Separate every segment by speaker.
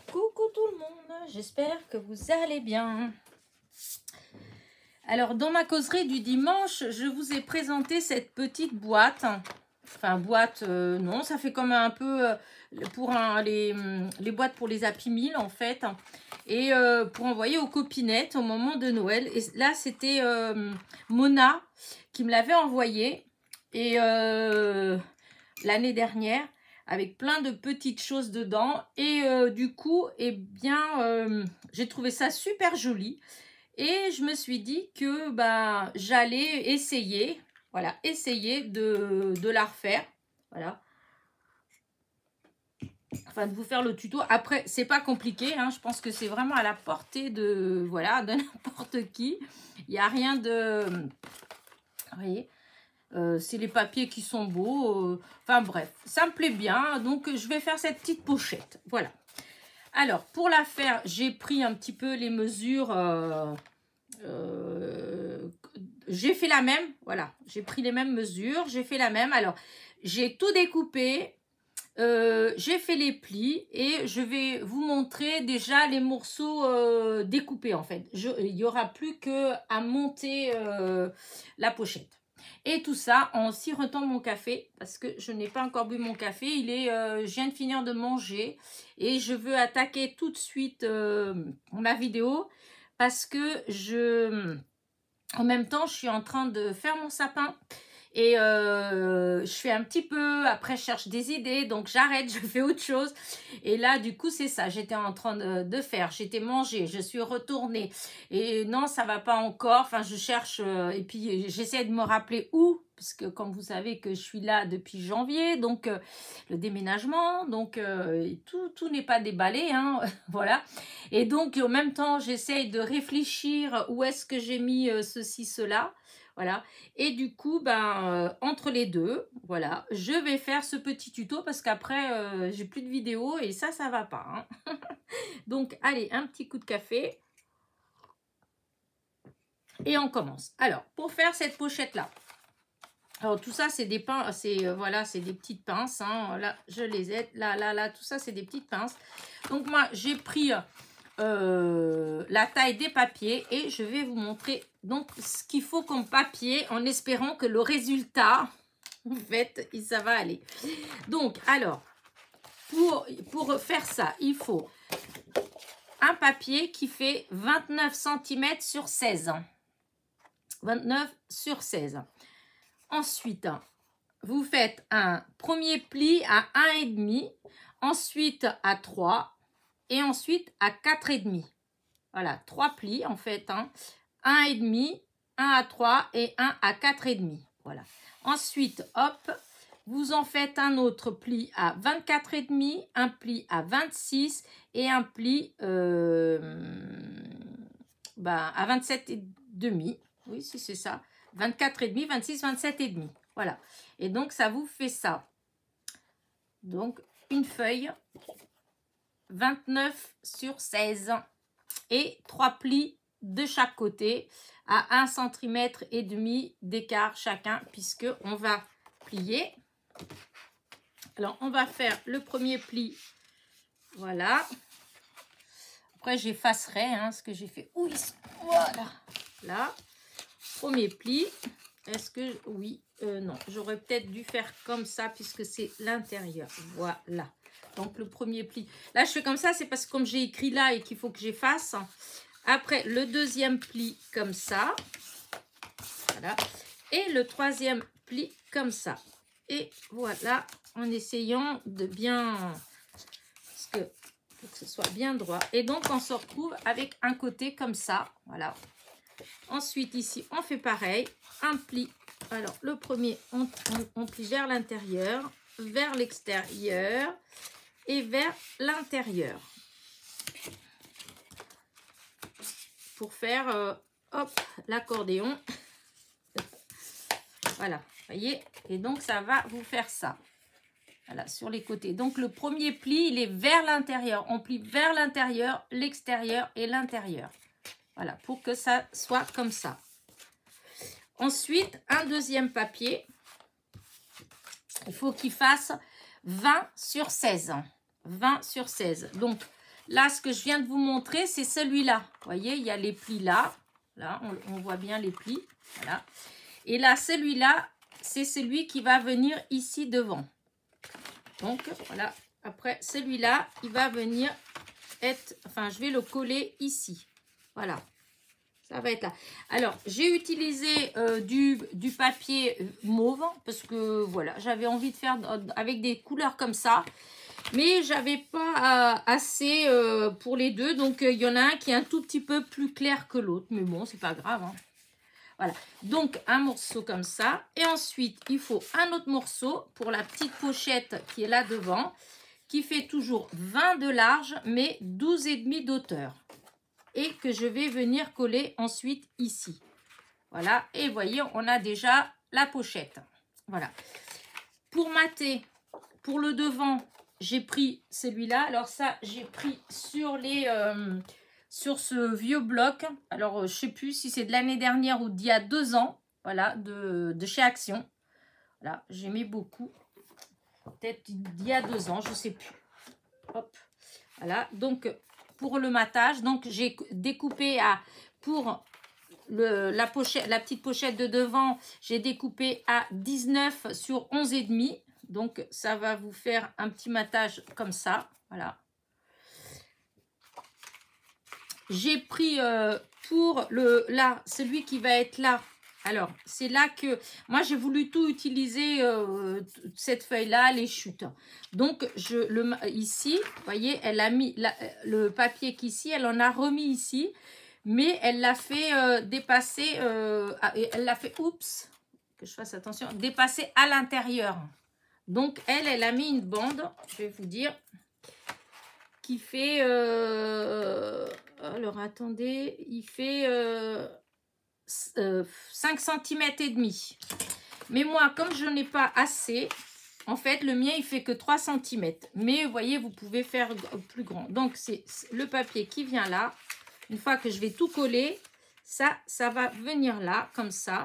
Speaker 1: Coucou tout le monde, j'espère que vous allez bien. Alors, dans ma causerie du dimanche, je vous ai présenté cette petite boîte. Enfin, boîte, non, ça fait comme un peu pour les boîtes pour les Happy Meal, en fait. Et pour envoyer aux copinettes au moment de Noël. Et là, c'était Mona qui me l'avait envoyé. Et l'année dernière, avec plein de petites choses dedans. Et du coup, eh bien, j'ai trouvé ça super joli. Et je me suis dit que bah, j'allais essayer, voilà, essayer de la refaire. Voilà. Enfin, de vous faire le tuto. Après, c'est pas compliqué, hein, je pense que c'est vraiment à la portée de, voilà, de n'importe qui. Il n'y a rien de... Vous voyez, c'est les papiers qui sont beaux. Enfin bref, ça me plaît bien. Donc, je vais faire cette petite pochette. Voilà. Alors, pour la faire, j'ai pris un petit peu les mesures... j'ai fait la même, voilà, j'ai pris les mêmes mesures, j'ai fait la même. Alors, j'ai tout découpé, j'ai fait les plis et je vais vous montrer déjà les morceaux découpés en fait. Il n'y aura plus que à monter la pochette. Et tout ça en sirotant mon café parce que je n'ai pas encore bu mon café. Je viens de finir de manger et je veux attaquer tout de suite ma vidéo parce que en même temps, je suis en train de faire mon sapin. Et je fais un petit peu, après je cherche des idées, donc j'arrête, je fais autre chose. Et là, du coup, c'est ça, j'étais en train de faire, j'étais mangée, je suis retournée. Et non, ça va pas encore, enfin je cherche, et puis j'essaie de me rappeler où, parce que comme vous savez que je suis là depuis janvier, donc le déménagement, donc tout n'est pas déballé, hein, voilà. Et donc en même temps, j'essaye de réfléchir où est-ce que j'ai mis ceci, cela. Voilà, et du coup, ben, entre les deux, voilà, je vais faire ce petit tuto parce qu'après, j'ai plus de vidéos et ça va pas. Hein. Donc, allez, un petit coup de café. Et on commence. Alors, pour faire cette pochette-là, alors tout ça, c'est des pinces, voilà, c'est des petites pinces. Hein, là, je les ai, là, tout ça, c'est des petites pinces. Donc, moi, j'ai pris... la taille des papiers et je vais vous montrer donc ce qu'il faut comme papier en espérant que le résultat en fait ça va aller. Donc alors pour faire ça il faut un papier qui fait 29 cm sur 16, 29 sur 16. Ensuite vous faites un premier pli à 1,5, ensuite à 3 et ensuite à 4,5. Voilà, 3 plis en fait. Hein. 1,5, 1 à 3 et 1 à 4,5. Voilà. Ensuite, hop, vous en faites un autre pli à 24,5, un pli à 26 et un pli à 27,5. Oui, si c'est ça. 24,5, 26, 27,5. Voilà. Et donc, ça vous fait ça. Donc, une feuille 29 sur 16 et 3 plis de chaque côté à 1,5 cm d'écart chacun puisque on va plier. Alors, on va faire le premier pli. Voilà. Après, j'effacerai hein, ce que j'ai fait. Oui, voilà. Là, premier pli. Est-ce que... Oui, non. J'aurais peut-être dû faire comme ça puisque c'est l'intérieur. Voilà. Donc, le premier pli. Là, je fais comme ça, c'est parce que comme j'ai écrit là et qu'il faut que j'efface. Après, le deuxième pli comme ça. Voilà. Et le troisième pli comme ça. Et voilà, en essayant de bien... Parce que, pour que ce soit bien droit. Et donc, on se retrouve avec un côté comme ça. Voilà. Ensuite, ici, on fait pareil. Un pli. Alors, le premier, on plie vers l'intérieur, vers l'extérieur et vers l'intérieur. Pour faire, hop, l'accordéon. Voilà, voyez. Et donc, ça va vous faire ça. Voilà, sur les côtés. Donc, le premier pli, il est vers l'intérieur. On plie vers l'intérieur, l'extérieur et l'intérieur. Voilà, pour que ça soit comme ça. Ensuite, un deuxième papier. Il faut qu'il fasse 20 sur 16. 20 sur 16. Donc, Là, ce que je viens de vous montrer, c'est celui-là. Vous voyez, il y a les plis là. Là, on voit bien les plis. Voilà. Et là, celui-là, c'est celui qui va venir ici devant. Donc, voilà. Après, celui-là, il va venir être... Enfin, je vais le coller ici. Voilà. Ça va être là. Alors, j'ai utilisé du papier mauve parce que, voilà, j'avais envie de faire avec des couleurs comme ça. Mais j'avais pas assez pour les deux. Donc, il y en a un qui est un tout petit peu plus clair que l'autre. Mais bon, c'est pas grave, hein. Voilà. Donc, un morceau comme ça. Et ensuite, il faut un autre morceau pour la petite pochette qui est là devant. Qui fait toujours 20 de large, mais 12,5 d'auteur. Et que je vais venir coller ensuite ici. Voilà. Et vous voyez, on a déjà la pochette. Voilà. Pour mater, pour le devant, j'ai pris celui-là. Alors ça, j'ai pris sur sur ce vieux bloc. Alors, je sais plus si c'est de l'année dernière ou d'il y a 2 ans. Voilà, de chez Action. Voilà, j'aimais beaucoup. Peut-être d'il y a 2 ans, je sais plus. Hop. Voilà, donc pour le matage, donc j'ai découpé pour la petite pochette de devant, j'ai découpé à 19 sur 11,5. Donc, ça va vous faire un petit matage comme ça. Voilà. J'ai pris pour celui qui va être là. Alors, c'est là que... Moi, j'ai voulu tout utiliser, cette feuille-là, les chutes. Donc, ici, vous voyez, elle a mis le papier qu'ici, elle en a remis ici. Mais elle l'a fait dépasser... elle l'a fait, oups, que je fasse attention, dépasser à l'intérieur. Donc, elle a mis une bande, je vais vous dire, qui fait... alors, attendez, il fait 5 cm et demi. Mais moi, comme je n'ai pas assez, en fait, le mien, il fait que 3 cm. Mais vous voyez, vous pouvez faire plus grand. Donc, c'est le papier qui vient là. Une fois que je vais tout coller, ça va venir là, comme ça.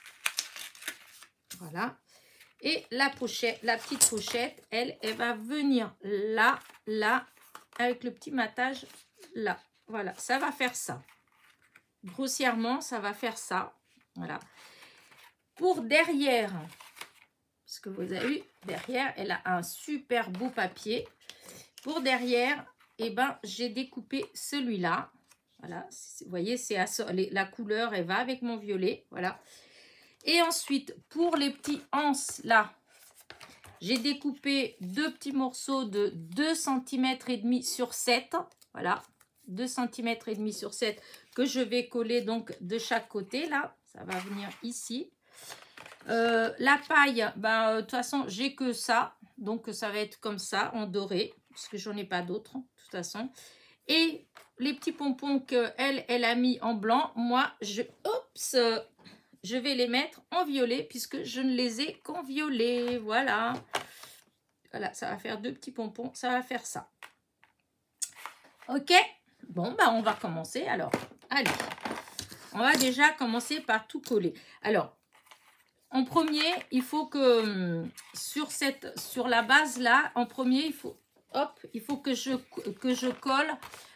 Speaker 1: Voilà. Et la petite pochette, elle va venir là, avec le petit matage là. Voilà, ça va faire ça. Grossièrement, ça va faire ça. Voilà. Pour derrière, parce que vous avez vu, derrière, elle a un super beau papier. Pour derrière, eh ben, j'ai découpé celui-là. Voilà, vous voyez, la couleur, elle va avec mon violet. Voilà. Et ensuite, pour les petits anses, là, j'ai découpé 2 petits morceaux de 2,5 cm sur 7. Voilà, 2,5 cm sur 7 que je vais coller donc de chaque côté. Là, ça va venir ici. La paille, de toute façon, j'ai que ça. Donc, ça va être comme ça, en doré, parce que j'en ai pas d'autres, de toute façon. Et les petits pompons qu'elle a mis en blanc, moi, je vais les mettre en violet puisque je ne les ai qu'en violet. Voilà. Voilà, ça va faire 2 petits pompons. Ça va faire ça. Ok. Bon, on va commencer alors. Allez. On va déjà commencer par tout coller. Alors, en premier, il faut que sur la base là, en premier, il faut que je colle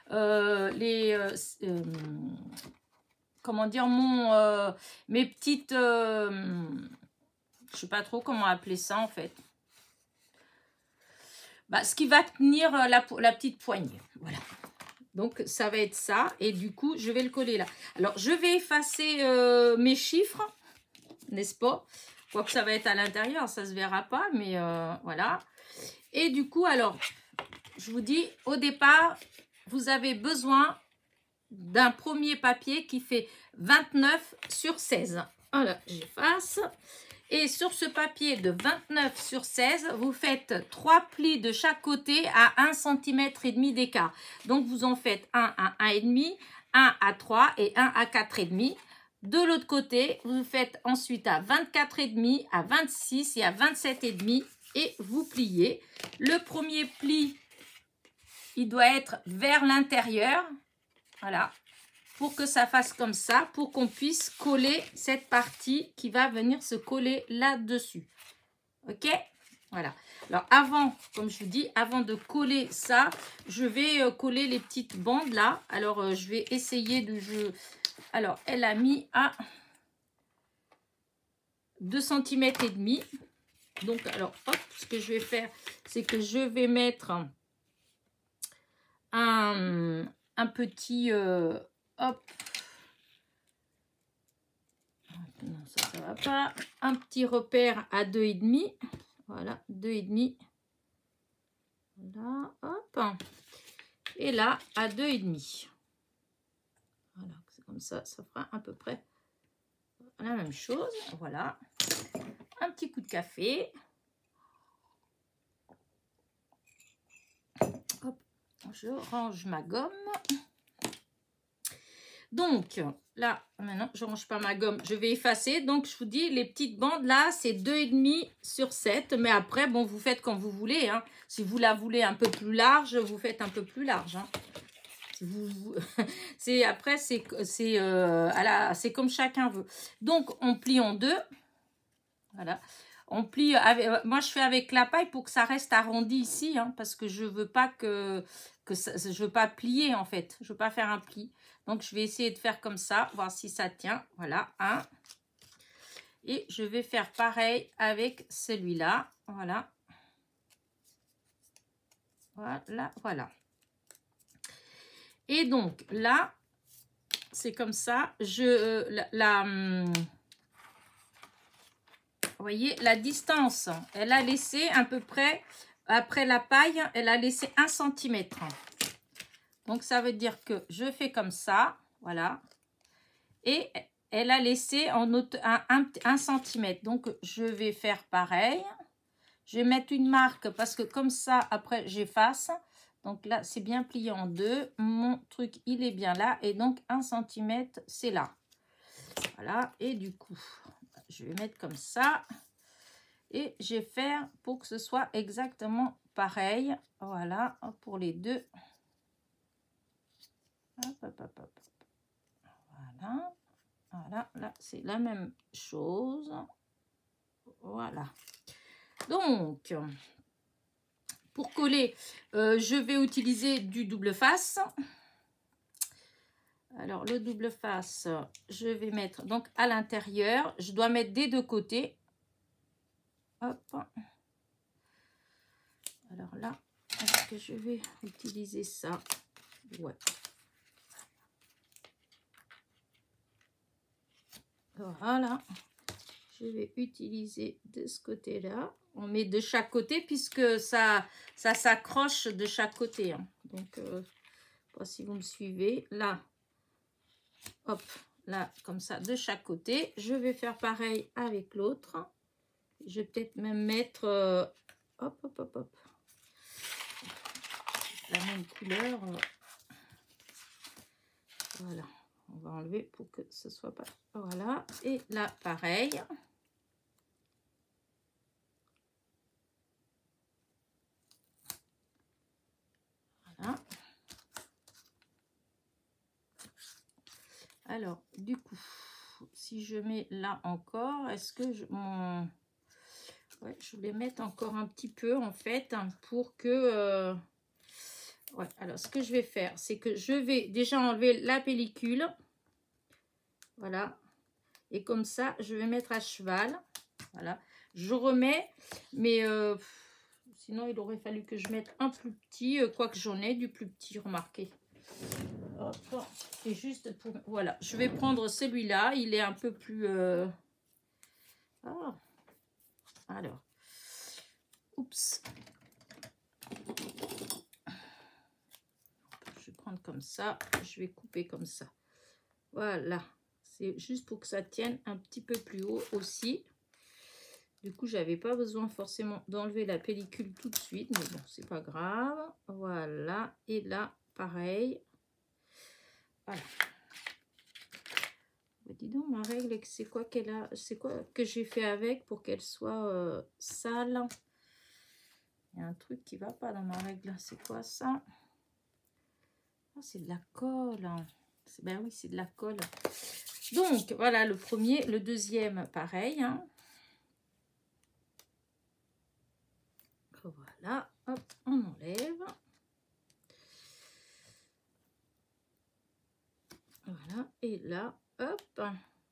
Speaker 1: comment dire, mes petites, je sais pas trop comment appeler ça en fait. Ce qui va tenir la petite poignée. Voilà. Donc, ça va être ça. Et du coup, je vais le coller là. Alors, je vais effacer mes chiffres, n'est-ce pas? Quoique ça va être à l'intérieur, ça se verra pas, mais voilà. Et du coup, alors, je vous dis, au départ, vous avez besoin d'un premier papier qui fait 29 sur 16. Voilà, j'efface. Et sur ce papier de 29 sur 16, vous faites 3 plis de chaque côté à 1,5 cm d'écart. Donc, vous en faites un à 1,5, un à 3 et un à 4,5. De l'autre côté, vous faites ensuite à 24,5, à 26 et à 27,5 et vous pliez. Le premier pli, il doit être vers l'intérieur. Voilà. Pour que ça fasse comme ça, pour qu'on puisse coller cette partie qui va venir se coller là-dessus. Ok? Voilà. Alors, avant, comme je vous dis, avant de coller ça, je vais coller les petites bandes là. Alors, je vais essayer de... Alors, elle a mis à 2 cm et demi. Donc, alors, hop, ce que je vais faire, c'est que je vais mettre un petit... hop. Non, ça va pas. Un petit repère à 2,5. Voilà, 2,5. Voilà, hop. Et là, à 2,5. Voilà, c'est comme ça, ça fera à peu près la même chose. Voilà. Un petit coup de café. Hop, je range ma gomme. Donc, là, maintenant, je ne range pas ma gomme, je vais effacer. Donc, je vous dis, les petites bandes, là, c'est 2,5 sur 7. Mais après, bon, vous faites comme vous voulez. Hein. Si vous la voulez un peu plus large, vous faites un peu plus large. Hein. Si après, c'est comme chacun veut. Donc, on plie en deux. Voilà. On plie avec, moi, je fais avec la paille pour que ça reste arrondi ici. Hein, parce que je ne veux pas je veux pas plier, en fait. Je ne veux pas faire un pli. Donc, je vais essayer de faire comme ça, voir si ça tient. Voilà, un. Et je vais faire pareil avec celui-là. Voilà. Voilà, voilà. Et donc, là, c'est comme ça. Vous voyez, la distance, elle a laissé à peu près, après la paille, elle a laissé 1 cm. Donc, ça veut dire que je fais comme ça, voilà. Et elle a laissé en 1 cm. Donc, je vais faire pareil. Je vais mettre une marque parce que comme ça, après, j'efface. Donc là, c'est bien plié en deux. Mon truc, il est bien là. Et donc, 1 cm, c'est là. Voilà. Et du coup, je vais mettre comme ça. Et je vais faire pour que ce soit exactement pareil. Voilà, pour les deux. Hop, hop, hop, hop. Voilà. Voilà, là, c'est la même chose. Voilà. Donc, pour coller, je vais utiliser du double face. Alors, le double face, je vais mettre donc à l'intérieur. Je dois mettre des deux côtés. Hop. Alors là, est-ce que je vais utiliser ça? Ouais. Voilà. Je vais utiliser de ce côté-là. On met de chaque côté puisque ça s'accroche de chaque côté. Hein. Donc, je ne sais pas si vous me suivez. Là, hop, là, comme ça, de chaque côté. Je vais faire pareil avec l'autre. Je vais peut-être même mettre, hop, hop, hop, hop, la même couleur. Voilà, on va enlever pour que ce soit pas... Voilà, et là, pareil. Voilà. Alors, du coup, si je mets là encore, est-ce que ouais, je voulais mettre encore un petit peu, en fait, hein, pour que... Ouais, alors, ce que je vais faire, c'est que je vais déjà enlever la pellicule. Voilà. Et comme ça, je vais mettre à cheval. Voilà. Je remets, mais sinon, il aurait fallu que je mette un plus petit, quoique j'en ai du plus petit, remarquez. C'est juste pour... Voilà, je vais prendre celui-là. Il est un peu plus... Ah. Alors. Oups. Je vais prendre comme ça. Je vais couper comme ça. Voilà. C'est juste pour que ça tienne un petit peu plus haut aussi. Du coup, j'avais pas besoin forcément d'enlever la pellicule tout de suite. Mais bon, c'est pas grave. Voilà. Et là, pareil. Voilà. Dis donc, ma règle, c'est quoi qu'elle a, c'est quoi que j'ai fait avec pour qu'elle soit sale. Il y a un truc qui va pas dans ma règle. C'est quoi ça? Oh, c'est de la colle. Ben oui, c'est de la colle. Donc, voilà le premier. Le deuxième, pareil. Hein. Voilà, hop, on enlève. Voilà, et là, hop.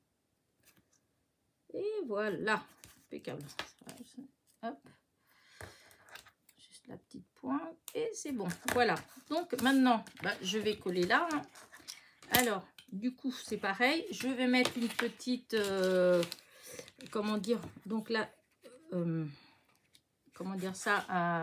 Speaker 1: Et voilà, impeccable. Hop. Juste la petite pointe et c'est bon. Voilà, donc maintenant, bah, je vais coller là. Hein. Alors, du coup, c'est pareil. Je vais mettre une petite, comment dire, donc là, comment dire ça,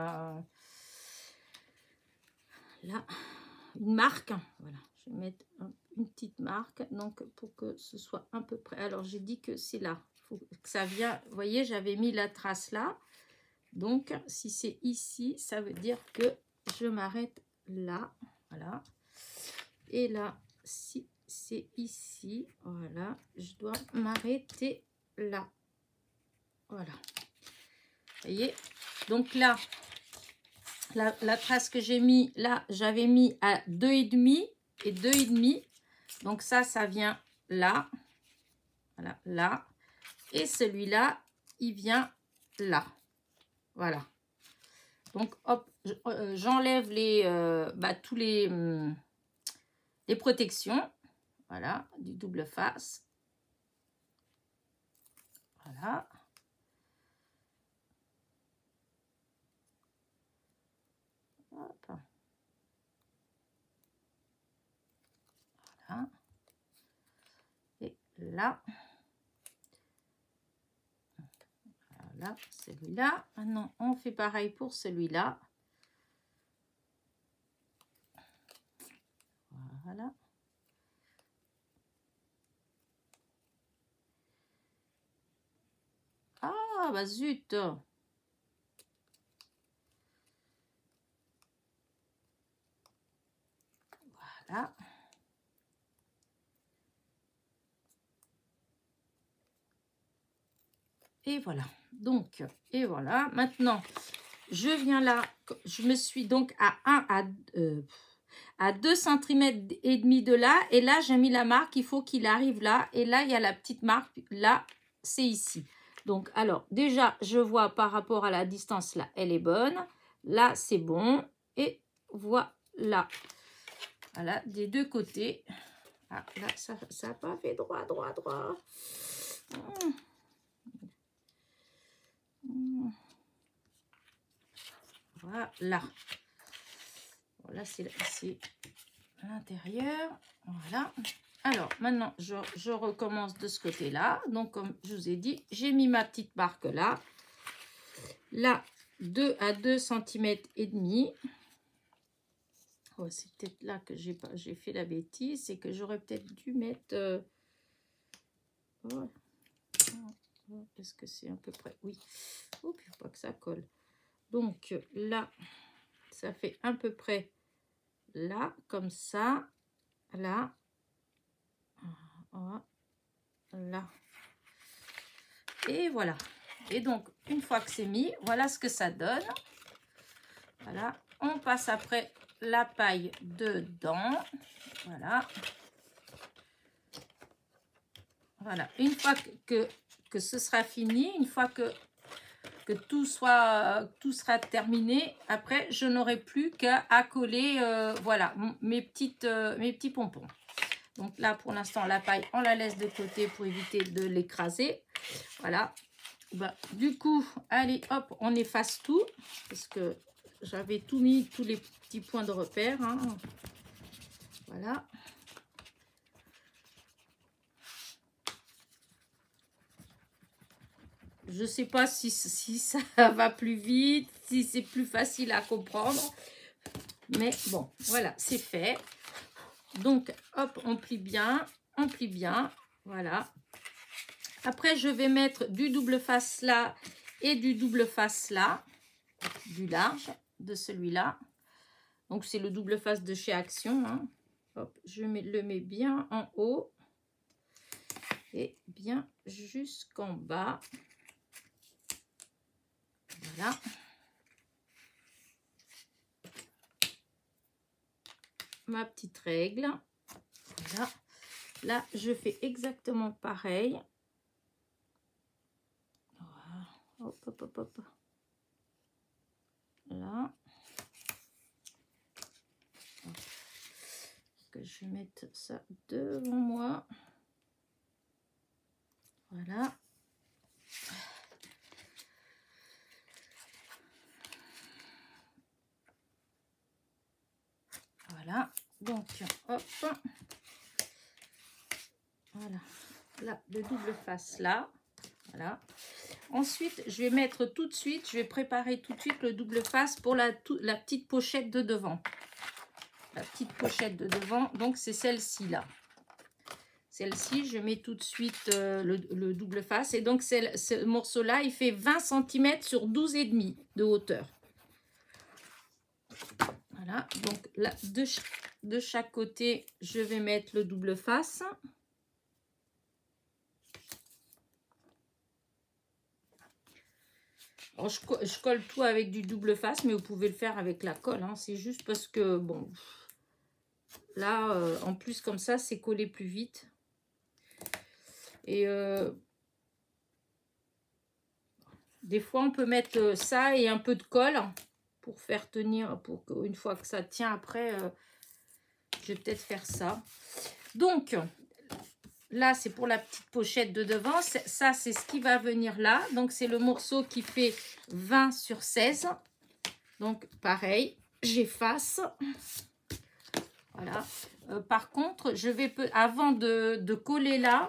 Speaker 1: là, une marque. Voilà, je vais mettre une petite marque, donc pour que ce soit à peu près. Alors, j'ai dit que c'est là. Faut que ça vient, vous voyez, j'avais mis la trace là. Donc, si c'est ici, ça veut dire que je m'arrête là. Voilà. Et là, si c'est ici, voilà, je dois m'arrêter là. Voilà. Vous voyez? Donc là, la trace que j'ai mis, là, j'avais mis à 2,5 et 2,5. Donc ça vient là. Voilà, là. Et celui-là, il vient là. Voilà. Donc, hop, j'enlève tous les protections. Voilà, du double face. Voilà. Hop. Voilà. Et là. Voilà, celui-là. Maintenant, on fait pareil pour celui-là. Voilà. Ah, bah zut! Voilà. Et voilà. Donc, et voilà. Maintenant, je viens là. Je me suis donc à 2 cm et demi de là. Et là, j'ai mis la marque. Il faut qu'il arrive là. Et là, il y a la petite marque. Là, c'est ici. Donc, alors, déjà, je vois par rapport à la distance, là, elle est bonne. Là, c'est bon. Et voilà. Voilà, des deux côtés. Ah, là, ça n'a pas fait droit. Voilà. Voilà, c'est l'intérieur. Voilà. Alors, maintenant, je recommence de ce côté-là. Donc, comme je vous ai dit, j'ai mis ma petite marque là. Là, 2 à 2 cm et demi. Oh, c'est peut-être là que j'ai fait la bêtise. C'est que j'aurais peut-être dû mettre... Est-ce que c'est à peu près? Oui. Oh, il ne faut pas que ça colle. Donc, là, ça fait à peu près là, comme ça. Là. Là. Et voilà. Et donc, une fois que c'est mis, voilà ce que ça donne. Voilà. On passe après la paille dedans. Voilà. Voilà. Une fois que ce sera fini, une fois que tout sera terminé, après, je n'aurai plus qu'à coller voilà, mes petits pompons. Donc là, pour l'instant, la paille, on la laisse de côté pour éviter de l'écraser. Voilà. Bah, du coup, allez, hop, on efface tout. Parce que j'avais tout mis, tous les petits points de repère. Hein. Voilà. Je ne sais pas si ça va plus vite, si c'est plus facile à comprendre. Mais bon, voilà, c'est fait. Donc, hop, on plie bien, voilà. Après, je vais mettre du double face là et du double face là, du large de celui-là. Donc, c'est le double face de chez Action. Hein. Hop, je le mets bien en haut et bien jusqu'en bas. Voilà. Ma petite règle. Voilà. Là, je fais exactement pareil. Voilà. Hop, hop, hop, hop. là. Que je vais mettre ça devant moi. Voilà. Voilà. Donc, hop. Voilà. Là, le double face là. Voilà. Ensuite, je vais mettre tout de suite, je vais préparer tout de suite le double face pour la petite pochette de devant. La petite pochette de devant, donc c'est celle-ci là. Celle-ci, je mets tout de suite le double face. Et donc, ce morceau-là, il fait 20 cm sur 12,5 de hauteur. Voilà, donc là, de chaque côté, je vais mettre le double face. Alors, je colle tout avec du double face, mais vous pouvez le faire avec la colle. Hein. C'est juste parce que, bon, là, en plus, comme ça, c'est collé plus vite. Et des fois, on peut mettre ça et un peu de colle pour faire tenir, pour qu'une fois que ça tient après, je vais peut-être faire ça. Donc, là, c'est pour la petite pochette de devant. Ça, c'est ce qui va venir là. Donc, c'est le morceau qui fait 20 sur 16. Donc, pareil, j'efface. Voilà. Par contre, je vais, avant de coller là,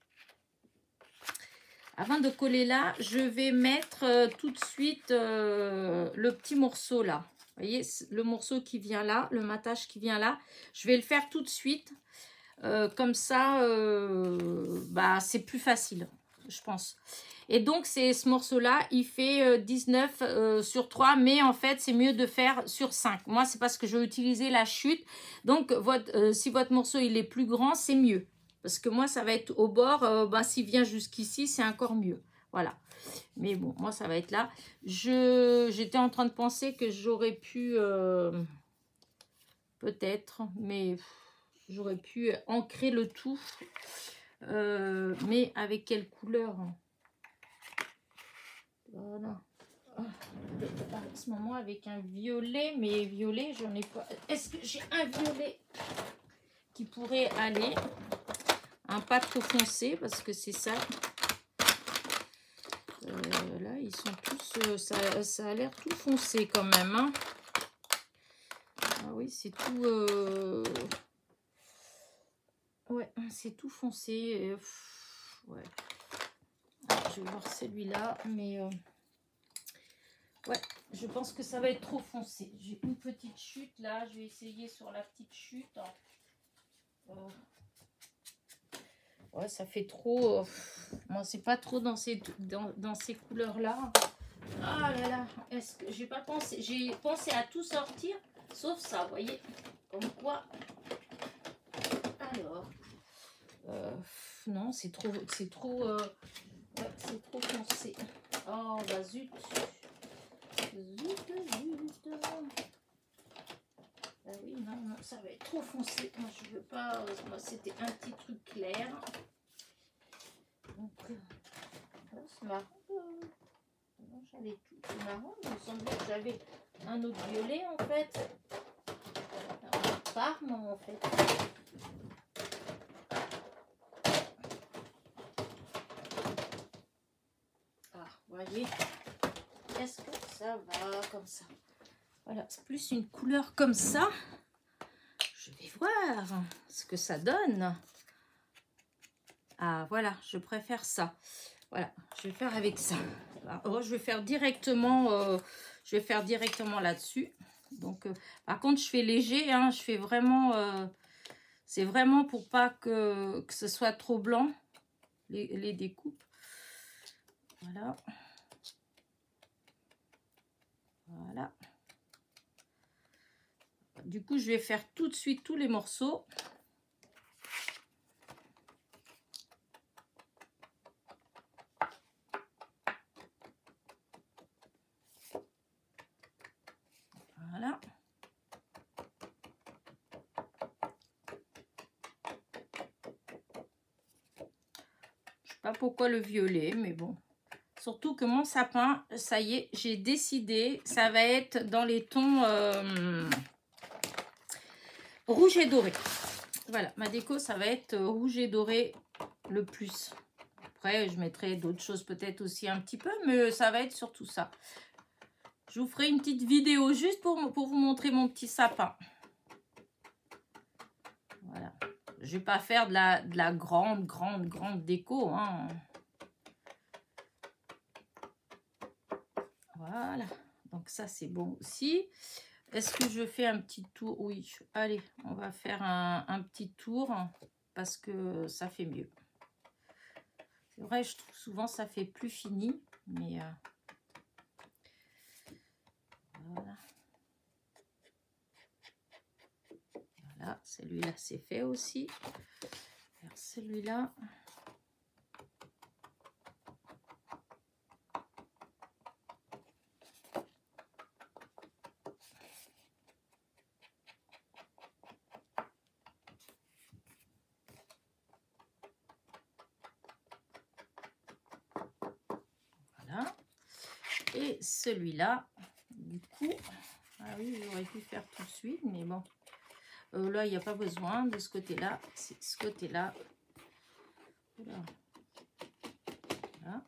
Speaker 1: je vais mettre tout de suite le petit morceau là. Vous voyez, le morceau qui vient là, le matage qui vient là. Je vais le faire tout de suite. Comme ça, bah, c'est plus facile, je pense. Et donc, ce morceau-là, il fait 19 sur 3, mais en fait, c'est mieux de faire sur 5. Moi, c'est parce que je vais utiliser la chute. Donc, si votre morceau, il est plus grand, c'est mieux. Parce que moi, ça va être au bord. Bah, s'il vient jusqu'ici, c'est encore mieux. Voilà. Mais bon, moi, ça va être là. J'étais en train de penser que j'aurais pu... peut-être, mais... J'aurais pu ancrer le tout. Mais avec quelle couleur? Voilà. En ce moment, avec un violet. Mais violet, j'en ai pas. Est-ce que j'ai un violet qui pourrait aller? Un pas trop foncé, parce que c'est ça. Là, ils sont tous... ça a l'air tout foncé quand même. Hein. Ah oui, c'est tout... Ouais, c'est tout foncé. Ouais. Alors, je vais voir celui-là, mais ouais, je pense que ça va être trop foncé. J'ai une petite chute là, je vais essayer sur la petite chute. Ouais, ça fait trop. Moi, c'est pas trop dans ces couleurs-là. Ah là là, est-ce que j'ai pas pensé? J'ai pensé à tout sortir, sauf ça, vous voyez. Comme quoi. Alors. Non, c'est trop ouais, c'est trop foncé. Oh bah zut. Ah oui, non, ça va être trop foncé. Moi je veux pas. Moi c'était un petit truc clair. Donc c'est marrant. Non, j'avais tout. C'est marrant. Il me semblait que j'avais un autre violet en fait. Un Parme en fait. Vous voyez, est-ce que ça va comme ça? Voilà, c'est plus une couleur comme ça. Je vais voir ce que ça donne. Ah, voilà, je préfère ça. Voilà, je vais faire avec ça. Alors, je vais faire directement là-dessus. Donc, par contre, je fais léger. Hein, je fais vraiment... c'est vraiment pour pas que ce soit trop blanc, les découpes. Voilà. Voilà. Du coup, je vais faire tout de suite tous les morceaux. Voilà. Je sais pas pourquoi le violet, mais bon, Surtout que mon sapin, ça y est, j'ai décidé, ça va être dans les tons rouge et doré. Voilà, ma déco, ça va être rouge et doré le plus. Après, je mettrai d'autres choses peut-être aussi un petit peu, mais ça va être surtout ça. Je vous ferai une petite vidéo juste pour vous montrer mon petit sapin. Voilà. Je vais pas faire de la grande déco, hein. Voilà. Donc ça, c'est bon aussi. Est-ce que je fais un petit tour? Oui. Allez, on va faire un petit tour parce que ça fait mieux. C'est vrai, je trouve souvent ça fait plus fini, mais voilà. Voilà, celui-là c'est fait aussi. Faire celui-là. Voilà. Et celui-là, du coup, ah oui, j'aurais pu faire tout de suite, mais bon. Là, il n'y a pas besoin de ce côté-là. C'est ce côté-là. Voilà. Voilà.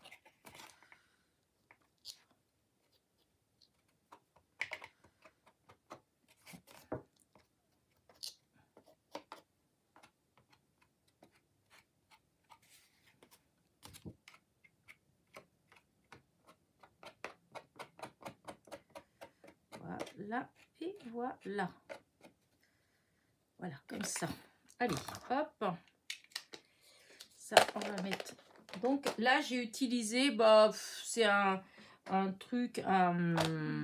Speaker 1: Voilà. Et voilà. Voilà, comme ça. Allez, hop. Ça, on va mettre. Donc là, j'ai utilisé, bah, c'est un truc, un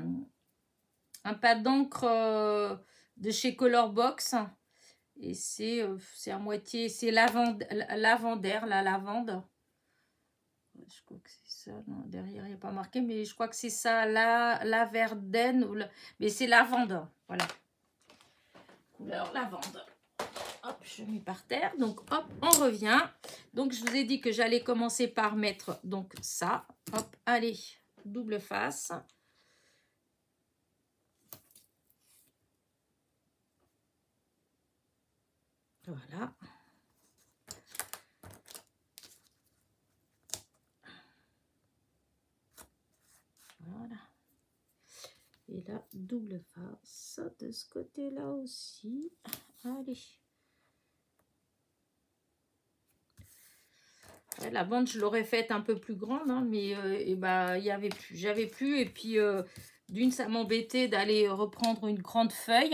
Speaker 1: pâte d'encre de chez Colorbox. Et c'est à moitié, c'est lavandaire, la lavande. Je crois que c'est ça. Non, derrière, il n'y a pas marqué, mais je crois que c'est ça, la verdenne. Mais c'est lavande, voilà. Couleur lavande. Hop, je mets par terre. Donc, hop, on revient. Donc, je vous ai dit que j'allais commencer par mettre donc ça. Hop, allez, double face. Voilà. Voilà. Et là, double face de ce côté-là aussi. Allez. La bande, je l'aurais faite un peu plus grande, hein, mais et bah, il y avait plus, j'avais plus. Et puis, d'une, ça m'embêtait d'aller reprendre une grande feuille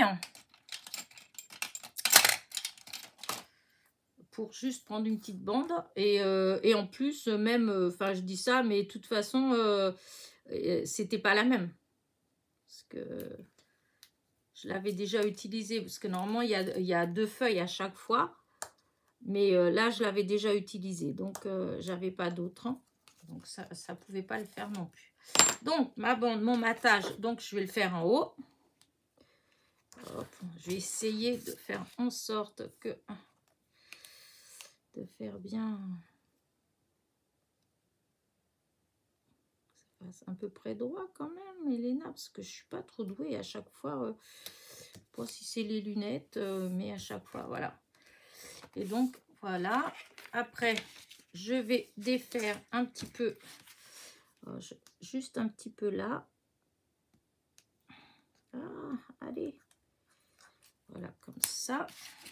Speaker 1: pour juste prendre une petite bande. Et en plus, même, enfin, je dis ça, mais de toute façon, c'était pas la même. Parce que je l'avais déjà utilisée, parce que normalement, il y a 2 feuilles à chaque fois. Mais là, je l'avais déjà utilisé, donc j'avais pas d'autre. Hein. Donc ça ne pouvait pas le faire non plus. Donc, ma bande, mon matage, donc je vais le faire en haut. Hop, je vais essayer de faire en sorte que... de faire bien... ça passe un peu près droit quand même, Elena, parce que je suis pas trop douée à chaque fois. Je sais pas si c'est les lunettes, mais à chaque fois, voilà. Et donc, voilà. Après, je vais défaire un petit peu, juste un petit peu là. Ah, allez. Voilà, comme ça.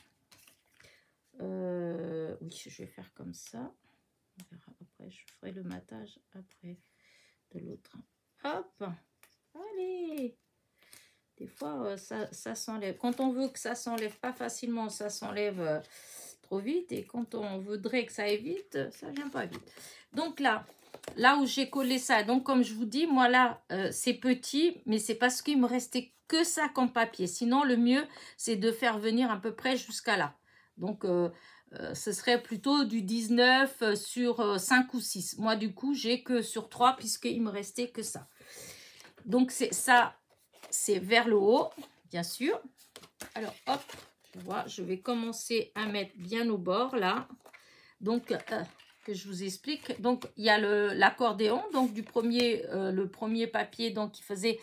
Speaker 1: Oui, je vais faire comme ça. On verra après, je ferai le matage après de l'autre. Hop. Allez. Des fois, ça s'enlève. Quand on veut que ça s'enlève pas facilement, ça s'enlève... trop vite, et quand on voudrait que ça aille vite, ça vient pas vite. Donc là où j'ai collé ça, donc comme je vous dis, moi là c'est petit, mais c'est parce qu'il me restait que ça comme papier. Sinon le mieux c'est de faire venir à peu près jusqu'à là. Donc ce serait plutôt du 19 sur 5 ou 6. Moi du coup j'ai que sur 3 puisqu'il me restait que ça. Donc c'est ça, c'est vers le haut bien sûr. Alors hop, je vais commencer à mettre bien au bord là. Donc que je vous explique. Donc, il y a l'accordéon, donc le premier papier, donc qui faisait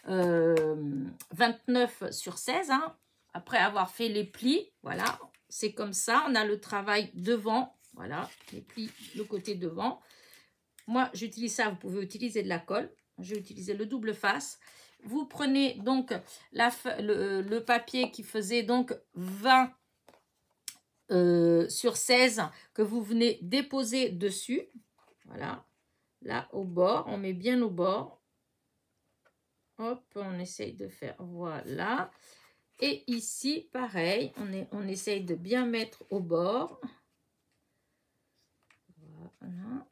Speaker 1: 29 sur 16, hein, après avoir fait les plis. Voilà, c'est comme ça. On a le travail devant, voilà, les plis, le côté devant. Moi, j'utilise ça, vous pouvez utiliser de la colle. J'ai utilisé le double face. Vous prenez donc le papier qui faisait donc 20 sur 16 que vous venez déposer dessus. Voilà, là au bord, on met bien au bord. Hop, on essaye de faire, voilà. Et ici, pareil, on essaye de bien mettre au bord. Voilà.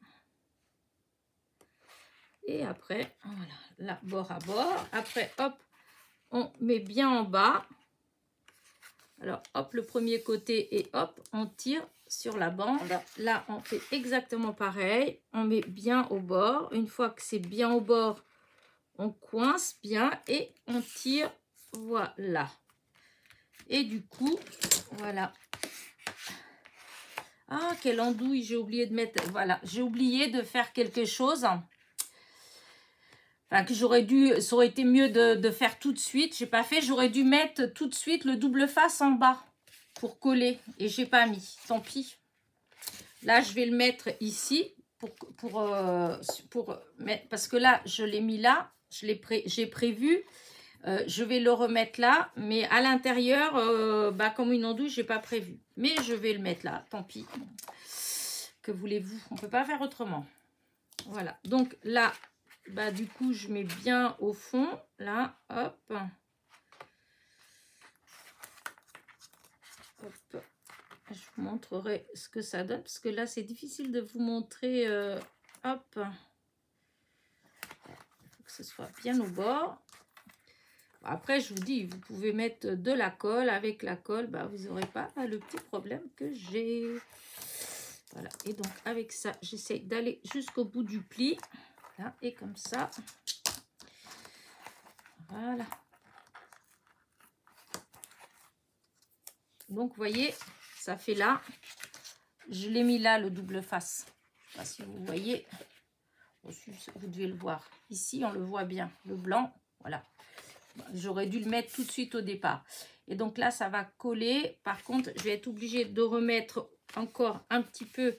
Speaker 1: Et après, voilà, là, bord à bord. Après, hop, on met bien en bas. Alors, hop, le premier côté et hop, on tire sur la bande. Là, on fait exactement pareil. On met bien au bord. Une fois que c'est bien au bord, on coince bien et on tire. Voilà. Et du coup, voilà. Ah, quelle andouille, j'ai oublié de mettre. Voilà, j'ai oublié de faire quelque chose. Enfin, que j'aurais dû, ça aurait été mieux de faire tout de suite. J'ai pas fait, j'aurais dû mettre tout de suite le double face en bas pour coller. Et j'ai pas mis, tant pis. Là, je vais le mettre ici pour mettre, parce que là, je l'ai mis là, j'ai prévu. Je vais le remettre là, mais à l'intérieur, comme une andouille, j'ai pas prévu. Mais je vais le mettre là, tant pis. Que voulez-vous? On peut pas faire autrement. Voilà, donc là, du coup, je mets bien au fond, là, hop. Hop. Je vous montrerai ce que ça donne, parce que là, c'est difficile de vous montrer, hop. Il faut que ce soit bien au bord. Après, je vous dis, vous pouvez mettre de la colle. Avec la colle, vous n'aurez pas le petit problème que j'ai. Voilà, et donc avec ça, j'essaie d'aller jusqu'au bout du pli. Là, et comme ça. Voilà. Donc, vous voyez, ça fait là. Je l'ai mis là, le double face. Je ne sais pas si vous voyez. Vous devez le voir. Ici, on le voit bien. Le blanc, voilà. J'aurais dû le mettre tout de suite au départ. Et donc là, ça va coller. Par contre, je vais être obligée de remettre encore un petit peu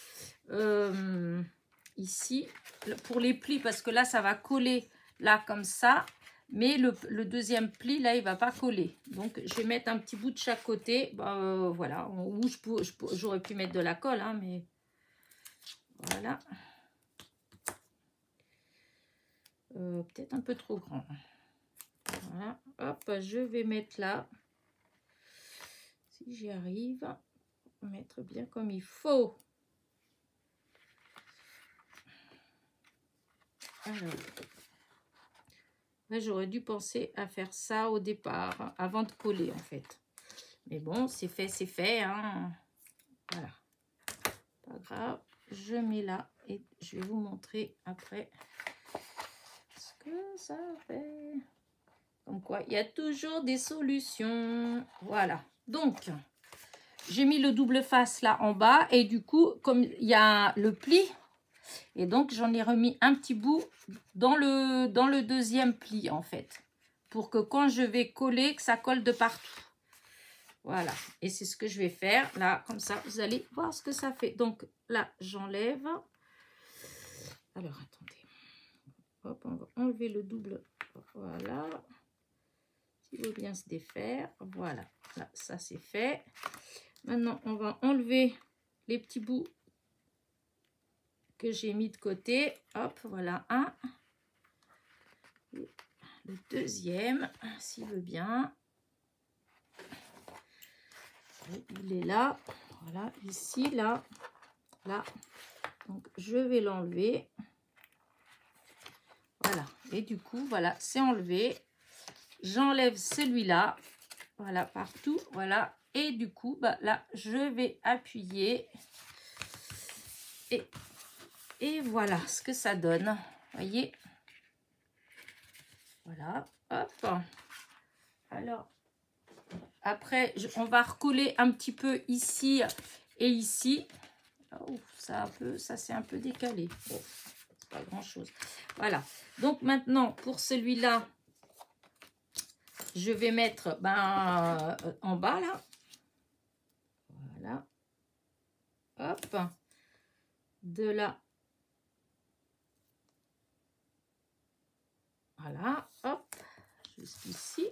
Speaker 1: ici pour les plis. Parce que là, ça va coller là comme ça. Mais le deuxième pli, là, il ne va pas coller. Donc, je vais mettre un petit bout de chaque côté. Voilà. Ou j'aurais pu mettre de la colle, hein, mais voilà. Peut-être un peu trop grand. Voilà. Hop, je vais mettre là. Si j'y arrive, mettre bien comme il faut. Alors. J'aurais dû penser à faire ça au départ, avant de coller en fait. Mais bon, c'est fait. Hein. Voilà. Pas grave. Je mets là et je vais vous montrer après ce que ça fait. Comme quoi, il y a toujours des solutions. Voilà. Donc, j'ai mis le double face là en bas. Et du coup, comme il y a le pli, et donc j'en ai remis un petit bout dans le deuxième pli en fait. Pour que quand je vais coller, que ça colle de partout. Voilà. Et c'est ce que je vais faire. Là, comme ça, vous allez voir ce que ça fait. Donc là, j'enlève. Alors, attendez. Hop, on va enlever le double. Voilà. Il veut bien se défaire. Voilà. Là, ça c'est fait. Maintenant, on va enlever les petits bouts que j'ai mis de côté. Hop, voilà un. Le deuxième, s'il veut bien. Il est là. Voilà, ici, là, là. Donc, je vais l'enlever. Voilà. Et du coup, voilà, c'est enlevé. J'enlève celui-là. Voilà, partout. Voilà. Et du coup, là, je vais appuyer. Et voilà ce que ça donne. Voyez. Voilà. Hop. Alors, après, on va recoller un petit peu ici et ici. Oh, ça c'est un peu décalé. Bon, c'est pas grand chose. Voilà. Donc maintenant, pour celui-là, je vais mettre en bas là. Voilà. Hop. De là. Voilà. Hop. Jusqu'ici.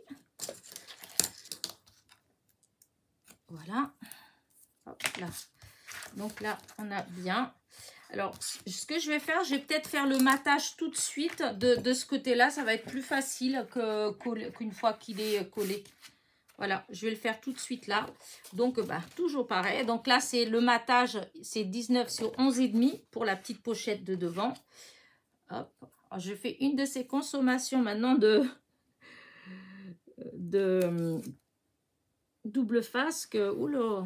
Speaker 1: Voilà. Hop là. Donc là, on a bien. Alors, ce que je vais faire, je vais peut-être faire le matage tout de suite de ce côté-là. Ça va être plus facile qu'une fois qu'il est collé. Voilà, je vais le faire tout de suite là. Donc, toujours pareil. Donc là, c'est le matage, c'est 19 sur 11,5 pour la petite pochette de devant. Hop. Alors, je fais une de ces consommations maintenant de double face que... Oula.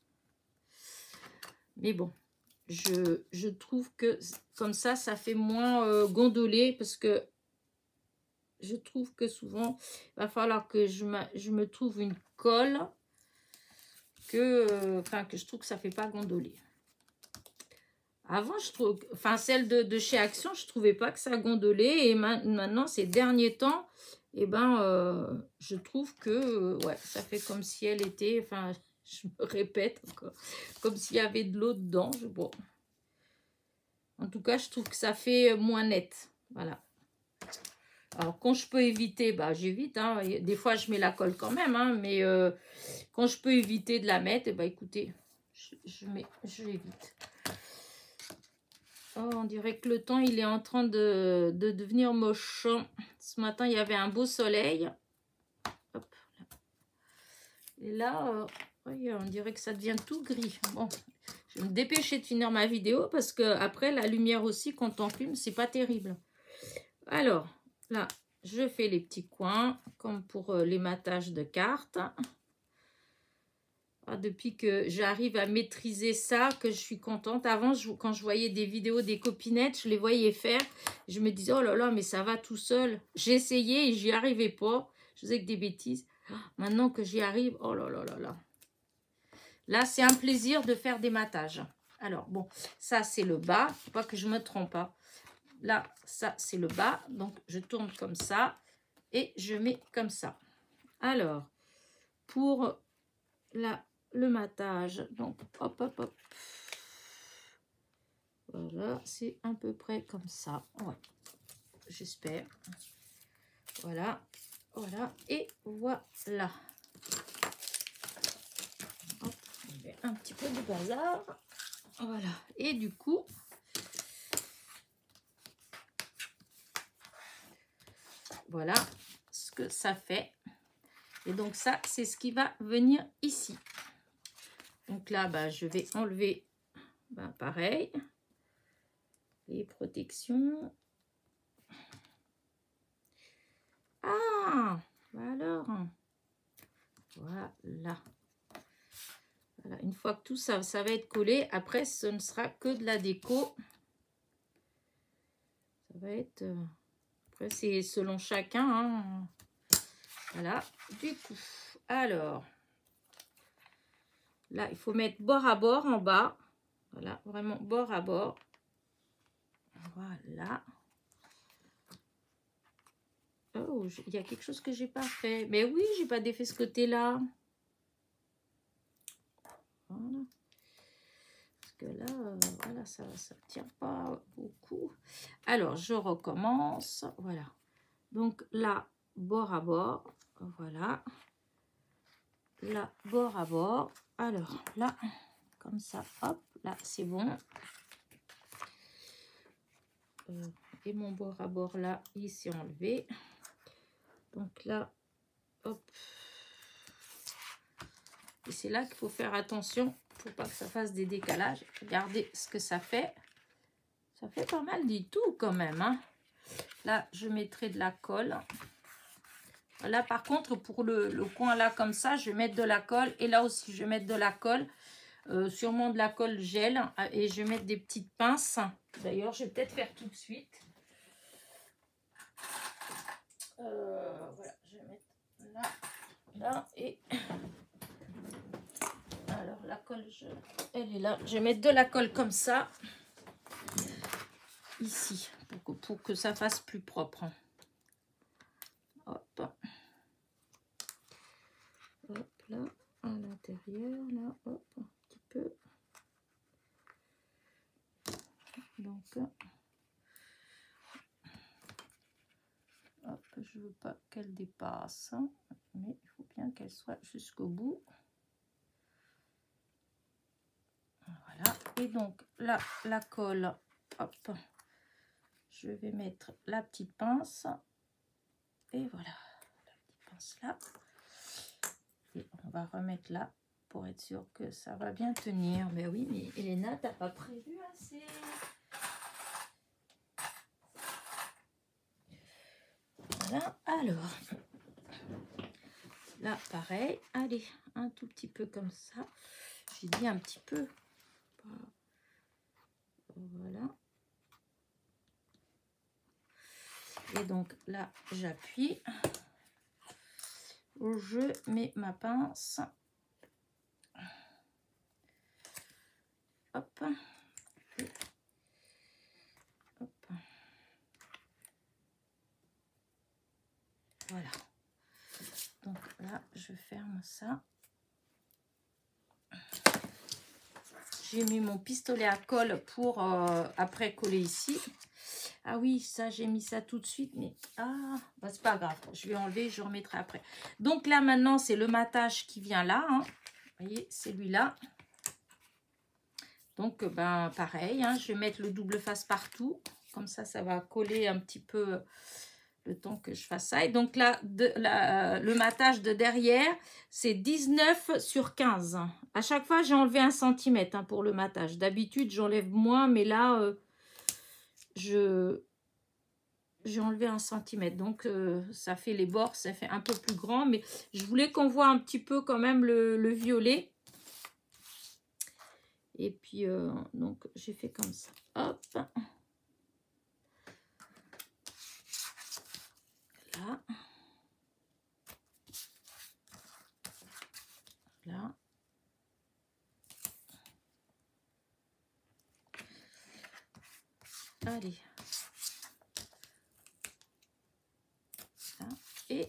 Speaker 1: Mais bon, je trouve que comme ça fait moins gondolé parce que je trouve que souvent, il va falloir que je me trouve une colle que je trouve que ça fait pas gondoler. Avant, je trouve, celle de chez Action, je trouvais pas que ça gondolait et maintenant, ces derniers temps, je trouve que ouais, ça fait comme si elle était, je me répète encore, comme s'il y avait de l'eau dedans. Bon. En tout cas, je trouve que ça fait moins net. Voilà. Alors, quand je peux éviter, j'évite. Hein. Des fois, je mets la colle quand même. Hein, mais quand je peux éviter de la mettre, écoutez, j'évite. Oh, on dirait que le temps, il est en train de devenir moche. Ce matin, il y avait un beau soleil. Hop, là. Et là, on dirait que ça devient tout gris. Bon, je vais me dépêcher de finir ma vidéo parce que après, la lumière aussi, quand on fume, c'est pas terrible. Alors, là, je fais les petits coins, comme pour les matages de cartes. Ah, depuis que j'arrive à maîtriser ça, que je suis contente. Avant, quand je voyais des vidéos des copinettes, je les voyais faire. Je me disais, oh là là, mais ça va tout seul. J'ai essayé et j'y arrivais pas. Je faisais que des bêtises. Maintenant que j'y arrive, oh là là là là. Là, c'est un plaisir de faire des matages. Alors, bon, ça, c'est le bas. Faut pas que je me trompe pas. Là, ça, c'est le bas. Donc, je tourne comme ça et je mets comme ça. Alors, pour le matage, donc, hop, hop, hop. Voilà, c'est à peu près comme ça. Ouais, j'espère. Voilà, voilà, et voilà. Hop, on met un petit peu de bazar. Voilà, et du coup... Voilà ce que ça fait. Et donc ça, c'est ce qui va venir ici. Donc là, je vais enlever, pareil, les protections. Ah, alors, voilà. Voilà, une fois que tout ça va être collé, après, ce ne sera que de la déco. Ça va être... Après, c'est selon chacun. Hein. Voilà. Du coup, alors, là, il faut mettre bord à bord en bas. Voilà, vraiment bord à bord. Voilà. Oh, il y a quelque chose que j'ai pas fait. Mais oui, j'ai pas défait ce côté-là. Voilà. Parce que là, voilà, ça tient pas beaucoup. Alors, je recommence. Voilà. Donc là, bord à bord. Voilà. Là, bord à bord. Alors, là, comme ça, hop, là, c'est bon. Et mon bord à bord, là, il s'est enlevé. Donc là, hop. Et c'est là qu'il faut faire attention pour pas que ça fasse des décalages. Regardez ce que ça fait. Ça fait pas mal du tout quand même. Hein. Là, je mettrai de la colle. Là, par contre, pour le coin là, comme ça, je vais mettre de la colle. Et là aussi, je vais mettre de la colle. Sûrement de la colle gel. Et je vais mettre des petites pinces. D'ailleurs, je vais peut-être faire tout de suite. Voilà, je vais mettre là et... Alors, la colle, elle est là. Je vais mettre de la colle comme ça. Ici, pour que ça fasse plus propre. Hop. Hop, là, à l'intérieur, là, hop, un petit peu. Donc, hop, je veux pas qu'elle dépasse, hein, mais il faut bien qu'elle soit jusqu'au bout. Voilà, et donc là, la colle, hop, je vais mettre la petite pince, et voilà, la petite pince là, et on va remettre là, pour être sûr que ça va bien tenir. Mais oui, mais Elena, t'as pas prévu assez. Voilà, alors, là, pareil, allez, un tout petit peu comme ça. J'ai dit un petit peu. Voilà. Et donc là, j'appuie. Je mets ma pince. Hop. Et hop. Voilà. Donc là, je ferme ça. J'ai mis mon pistolet à colle pour après coller ici. Ah oui, ça, j'ai mis ça tout de suite, mais bah, c'est pas grave. Je vais enlever, je remettrai après. Donc là, maintenant, c'est le matage qui vient là. Hein. Vous voyez, c'est lui-là. Donc, ben, pareil, hein, je vais mettre le double face partout. Comme ça, ça va coller un petit peu le temps que je fasse ça. Et donc là, le matage de derrière, c'est 19 sur 15. À chaque fois, j'ai enlevé 1 cm hein, pour le matage. D'habitude, j'enlève moins, mais là, j'ai enlevé 1 cm. Donc, ça fait les bords, ça fait un peu plus grand. Mais je voulais qu'on voit un petit peu quand même le violet. Et puis, donc, j'ai fait comme ça. Hop. Là. Là. Allez. Là. Et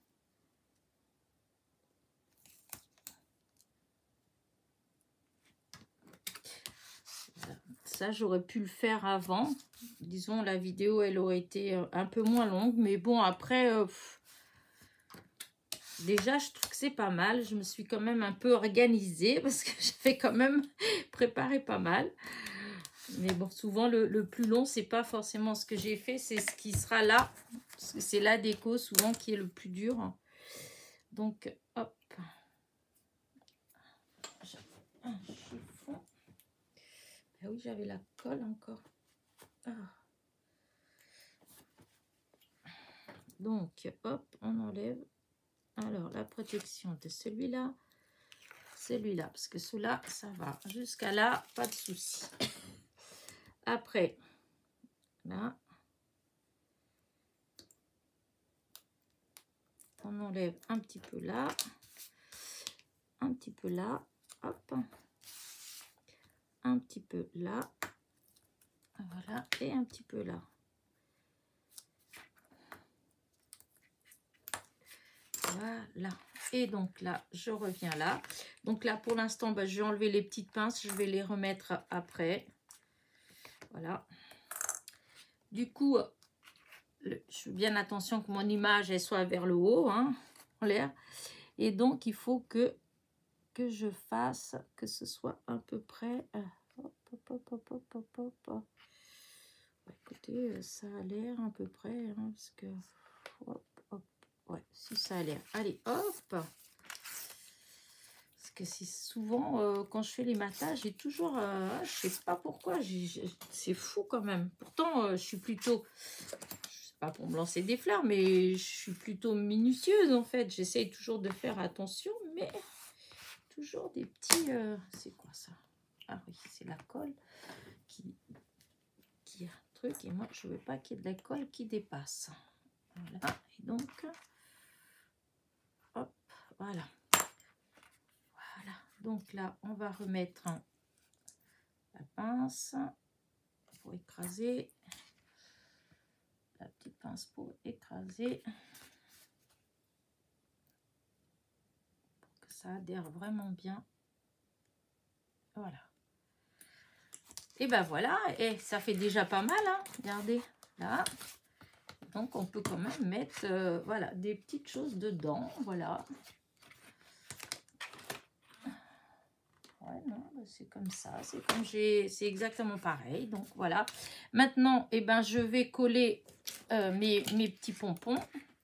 Speaker 1: ça, j'aurais pu le faire avant. Disons, la vidéo, elle aurait été un peu moins longue. Mais bon, après, déjà, je trouve que c'est pas mal. Je me suis quand même un peu organisée parce que j'avais quand même préparé pas mal. Mais bon, souvent, le plus long, c'est pas forcément ce que j'ai fait. C'est ce qui sera là. Parce que c'est la déco, souvent, qui est le plus dur. Donc, hop. Un chiffon. Ah oui, j'avais la colle encore. Donc, hop, on enlève. Alors, la protection de celui-là, parce que celui-là, ça va. Jusqu'à là, pas de souci. Après, là, on enlève un petit peu là, un petit peu là, hop, un petit peu là, voilà, et un petit peu là. Voilà. Et donc là, je reviens là. Donc là, pour l'instant, bah, je vais enlever les petites pinces. Je vais les remettre après. Voilà. Du coup, je fais bien attention que mon image, elle soit vers le haut, hein, en l'air. Et donc, il faut que je fasse que ce soit à peu près... hop, hop, hop, hop, hop, hop, hop. Écoutez, ça a l'air à peu près, hein, parce que... Hop, hop. Ouais, si ça a l'air. Allez, hop. Parce que c'est souvent, quand je fais les matages, j'ai toujours... je sais pas pourquoi, c'est fou quand même. Pourtant, je suis plutôt... Je sais pas pour me lancer des fleurs, mais je suis plutôt minutieuse en fait. J'essaye toujours de faire attention, mais toujours des petits... c'est quoi ça? Ah oui, c'est la colle qui a un truc. Et moi, je veux pas qu'il y ait de la colle qui dépasse. Voilà, et donc... Hop, voilà. Voilà, Donc là, on va remettre la pince pour écraser. La petite pince pour écraser. Pour que ça adhère vraiment bien. Voilà. Et ben voilà. Et ça fait déjà pas mal. Hein. Regardez. Là. Donc on peut quand même mettre voilà, des petites choses dedans. Voilà. Ouais, non, c'est comme ça. C'est comme c'est exactement pareil. Donc voilà. Maintenant, eh ben, je vais coller mes petits pompons.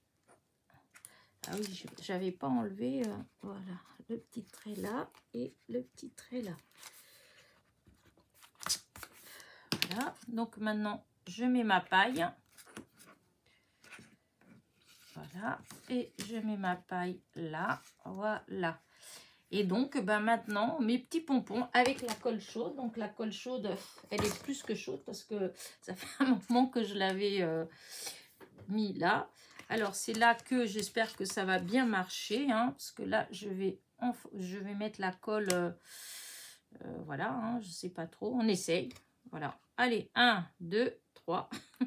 Speaker 1: Ah oui, j'avais pas enlevé voilà, le petit trait là et le petit trait là. Voilà. Donc maintenant, je mets ma paille. Voilà. Et je mets ma paille là. Voilà. Et donc, ben maintenant, mes petits pompons avec la colle chaude. Donc, la colle chaude, elle est plus que chaude parce que ça fait un moment que je l'avais mis là. Alors, c'est là que j'espère que ça va bien marcher. Hein, parce que là, je vais mettre la colle. Voilà, hein, je ne sais pas trop. On essaye. Voilà. Allez, 1, 2, 3.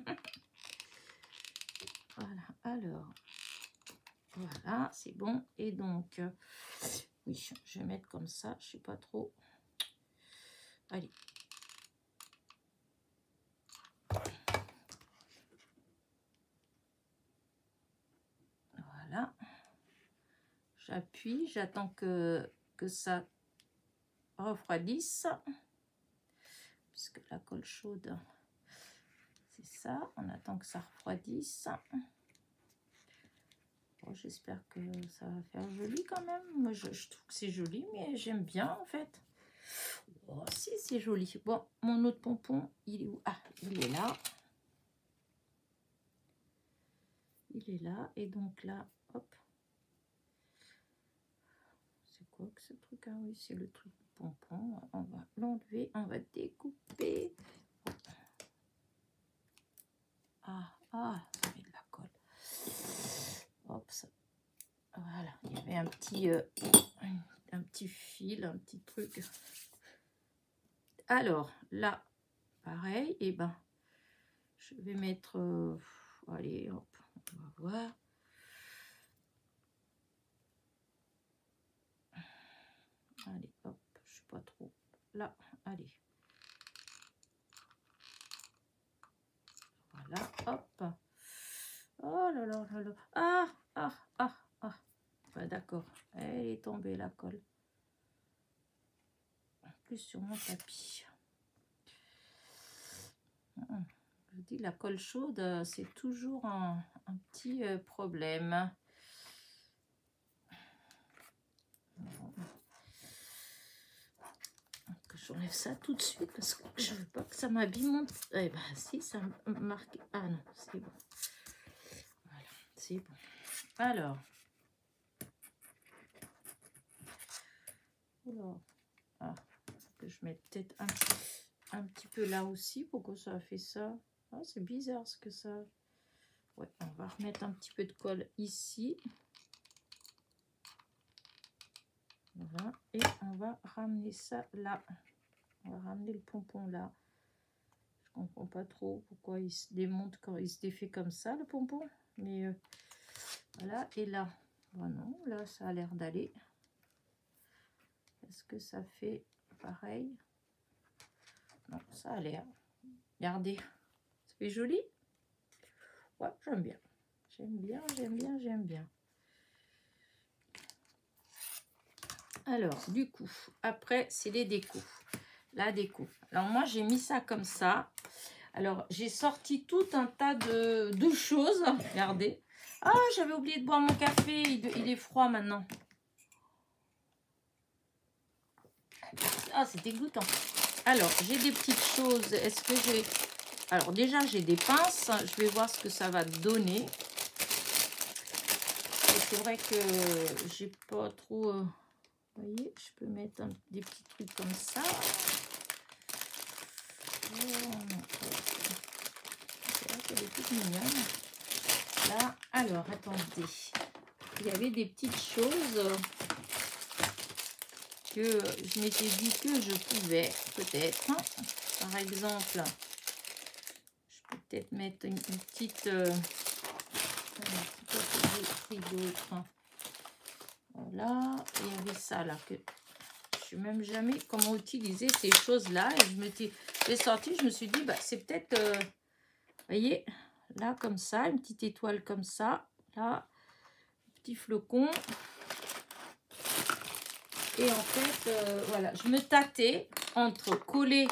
Speaker 1: Voilà. Alors, voilà, c'est bon. Et donc... oui, je vais mettre comme ça, je sais pas trop. Allez. Voilà. J'appuie, j'attends que ça refroidisse. Puisque la colle chaude, c'est ça. On attend que ça refroidisse. Bon, j'espère que ça va faire joli quand même. Moi, je trouve que c'est joli, mais j'aime bien en fait. Oh, si, c'est joli. Bon, mon autre pompon, il est où? Ah, il est là. Il est là. Et donc là, hop. C'est quoi que ce truc? Ah oui, c'est le truc pompon. On va l'enlever. On va découper. Ah, ça met de la colle. Hop, ça. Voilà, il y avait un petit fil, un petit truc. Alors, là, pareil, et ben, je vais mettre... allez, hop, on va voir. Allez, hop, je sais pas trop. Là, allez. Voilà, hop. Oh là là là là. Ah. Ouais, d'accord, elle est tombée la colle. En plus sur mon tapis. Je vous dis, la colle chaude, c'est toujours un petit problème. J'enlève ça tout de suite parce que je veux pas que ça m'abîme. Eh ben si, ça marque. Ah non, c'est bon. Voilà, c'est bon. Alors. Oula. Ah, que je mette peut-être un petit peu là aussi. Pourquoi ça a fait ça? Ah, c'est bizarre ce que ça... Ouais, on va remettre un petit peu de colle ici. Voilà. Et on va ramener ça là. On va ramener le pompon là. Je comprends pas trop pourquoi il se démonte quand il se défait comme ça, le pompon. Mais voilà. Et là, bon, non, là, ça a l'air d'aller. Est-ce que ça fait pareil? Non, ça a l'air. Regardez. Ça fait joli. Ouais, j'aime bien. J'aime bien. Alors, du coup, après, c'est les décos. La déco. Alors, moi, j'ai mis ça comme ça. Alors, j'ai sorti tout un tas de choses. Regardez. Ah, j'avais oublié de boire mon café. Il est froid maintenant. Ah, c'est dégoûtant. Alors, j'ai des petites choses. Est-ce que j'ai... Alors, déjà, j'ai des pinces. Je vais voir ce que ça va donner. C'est vrai que j'ai pas trop... Vous voyez, je peux mettre des petits trucs comme ça. Elle est toute mignonne. Là, alors, attendez. Il y avait des petites choses. que je m'étais dit que je pouvais peut-être, hein, par exemple, je peux peut-être mettre une petite... j'ai pris d'autres. Voilà, il y avait ça là que je sais même jamais comment utiliser ces choses-là. Et j'ai sorti, je me suis dit, bah, c'est peut-être, vous voyez, là comme ça, une petite étoile comme ça, là, petit flocon. Et en fait, voilà, je me tâtais entre coller.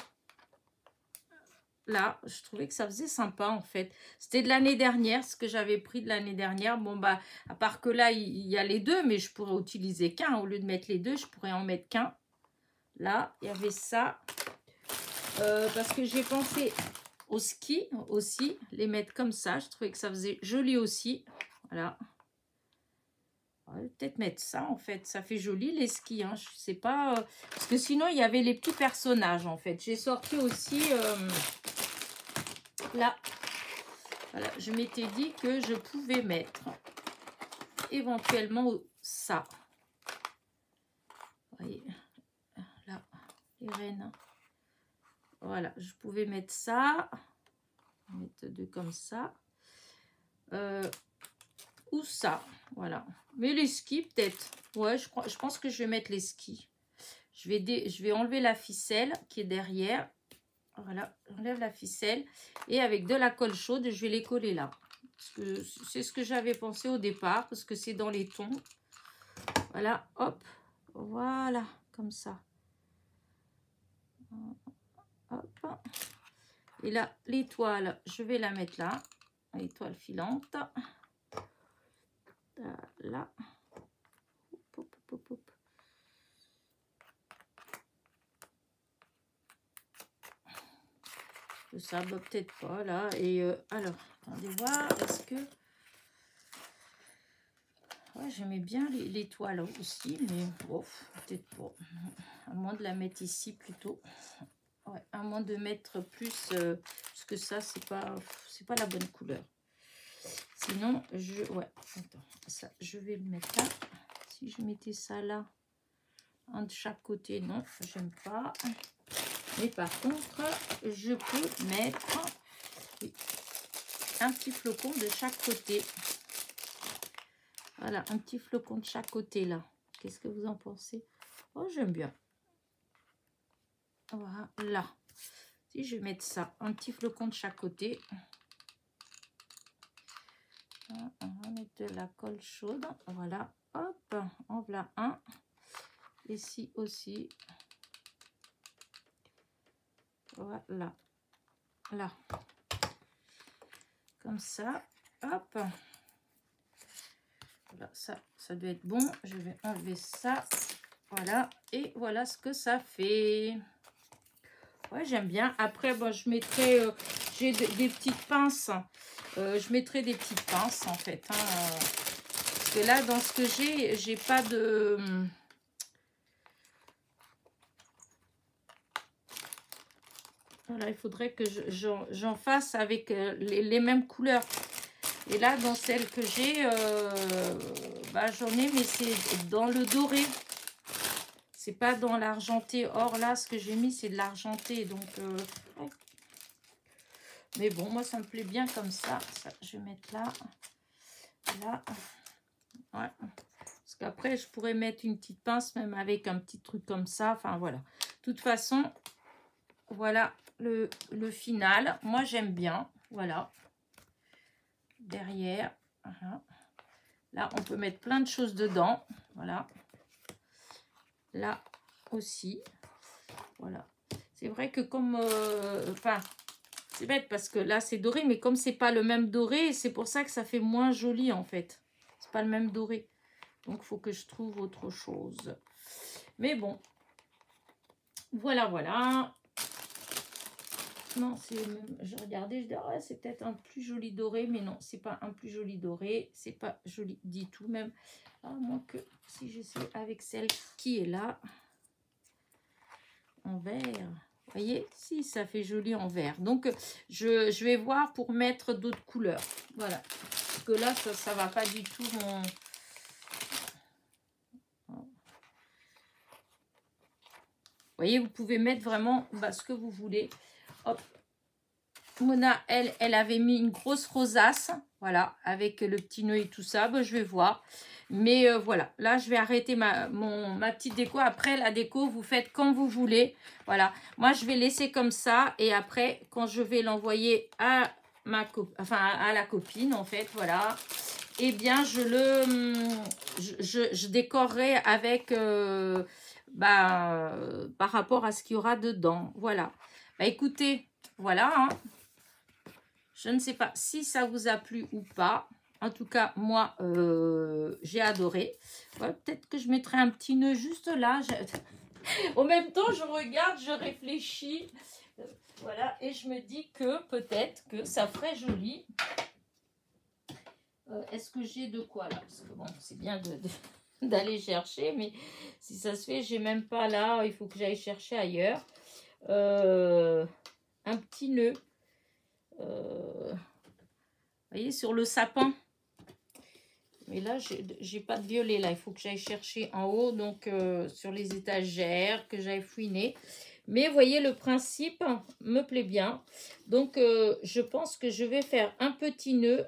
Speaker 1: Là, je trouvais que ça faisait sympa en fait. C'était de l'année dernière, ce que j'avais pris de l'année dernière. Bon, bah, à part que là, il y a les deux, mais je pourrais utiliser qu'un. Au lieu de mettre les deux, je pourrais en mettre qu'un. Là, il y avait ça. Parce que j'ai pensé au ski aussi, les mettre comme ça. Je trouvais que ça faisait joli aussi. Voilà. On va peut-être mettre ça en fait. Ça fait joli les skis. Hein. Je sais pas. Parce que sinon, il y avait les petits personnages en fait. J'ai sorti aussi... là, voilà, je m'étais dit que je pouvais mettre éventuellement ça. Vous voyez, là, les rennes. Voilà, je pouvais mettre ça. Mettre deux comme ça. Ou ça, voilà. Mais les skis, peut-être. Ouais, je pense que je vais mettre les skis. Je vais enlever la ficelle qui est derrière. Voilà, j'enlève la ficelle et avec de la colle chaude, je vais les coller là. C'est ce que j'avais pensé au départ parce que c'est dans les tons. Voilà, hop, voilà, comme ça. Hop. Et là, l'étoile, je vais la mettre là. L'étoile filante. Là. Hop, hop, hop, hop. Ça, bah, peut-être pas là. Et alors, attendez voir, est-ce que... Ouais, j'aimais bien l'étoile aussi, mais bon, peut-être pas. À moins de la mettre ici plutôt. Ouais, à moins de mettre plus, parce que ça, c'est pas la bonne couleur. Sinon, ouais, attends, ça, je vais le mettre là. Si je mettais ça là, un de chaque côté, non, j'aime pas. Mais par contre, je peux mettre un petit flocon de chaque côté. Voilà, un petit flocon de chaque côté là. Qu'est-ce que vous en pensez? Oh, j'aime bien. Voilà. Si je vais mettre ça, un petit flocon de chaque côté. On va mettre de la colle chaude. Voilà. Hop, en voilà un. Ici aussi. Voilà. Là. Comme ça. Hop. Voilà, ça doit être bon. Je vais enlever ça. Voilà. Et voilà ce que ça fait. Ouais, j'aime bien. Après, bon, je mettrai... j'ai des petites pinces. Je mettrai des petites pinces, en fait. Hein, parce que là, dans ce que j'ai pas de... Voilà, il faudrait que j'en fasse avec les mêmes couleurs. Et là, dans celle que j'ai, bah, j'en ai, mais c'est dans le doré. C'est pas dans l'argenté. Or, là, ce que j'ai mis, c'est de l'argenté. Donc, ouais. Mais bon, moi, ça me plaît bien comme ça. Je vais mettre là. Là. Ouais. Parce qu'après, je pourrais mettre une petite pince, même avec un petit truc comme ça. Enfin, voilà. De toute façon, voilà le final. Moi, j'aime bien. Voilà. Derrière. Voilà. Là, on peut mettre plein de choses dedans. Voilà. Là aussi. Voilà. C'est vrai que comme... enfin, c'est bête parce que là, c'est doré. Mais comme c'est pas le même doré, c'est pour ça que ça fait moins joli, en fait. C'est pas le même doré. Donc, il faut que je trouve autre chose. Mais bon. Voilà, voilà. Non, je regardais, je dis, oh, c'est peut-être un plus joli doré, mais non, c'est pas un plus joli doré, c'est pas joli du tout, même, à moins que si j'essaie avec celle qui est là, en vert, vous voyez, si, ça fait joli en vert, donc je vais voir pour mettre d'autres couleurs, voilà, parce que là, ça va pas du tout mon... voyez, vous pouvez mettre vraiment ce que vous voulez. Hop. Mona, elle avait mis une grosse rosace, voilà, avec le petit nœud et tout ça. Ben, je vais voir. Mais voilà, là, je vais arrêter ma petite déco. Après, la déco, vous faites quand vous voulez. Voilà, moi, je vais laisser comme ça. Et après, quand je vais l'envoyer à à la copine, en fait, voilà. Eh bien, je décorerai avec, par rapport à ce qu'il y aura dedans. Voilà. Bah, écoutez, voilà, hein. Je ne sais pas si ça vous a plu ou pas. En tout cas, moi, j'ai adoré. Voilà, peut-être que je mettrai un petit nœud juste là. En même temps, je regarde, je réfléchis. Voilà, et je me dis que peut-être que ça ferait joli. Est-ce que j'ai de quoi là? Parce que bon, c'est bien d'aller chercher, mais si ça se fait, j'ai même pas là. Il faut que j'aille chercher ailleurs. Un petit nœud. Vous voyez, sur le sapin. Mais là, j'ai pas de violet. Là, il faut que j'aille chercher en haut, donc sur les étagères, que j'aille fouiner. Mais vous voyez, le principe me plaît bien. Donc, je pense que je vais faire un petit nœud.